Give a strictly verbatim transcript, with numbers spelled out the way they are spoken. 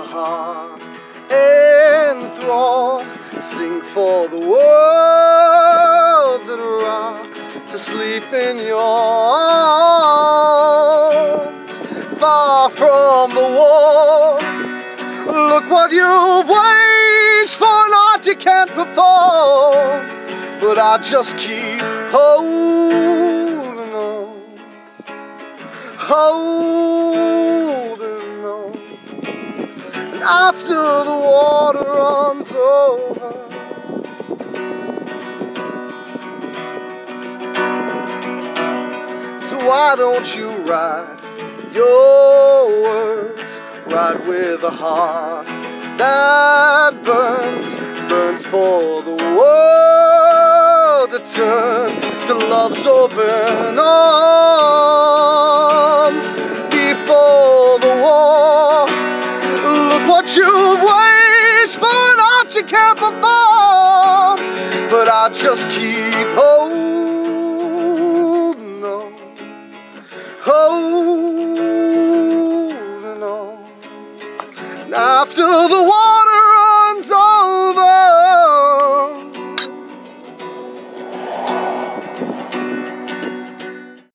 heart enthralled, sing for the world that rocks to sleep in your arms. Far from the war, look what you've waged for an art you can't perform. But I just keep holding on, holding on. And after the water runs over, so why don't you write your words, write with a heart that burns, burns for the world to turn to love's open arms. Before the war, look what you've waged for an art you can't perform. But I just keep holding on, holding on. And after the war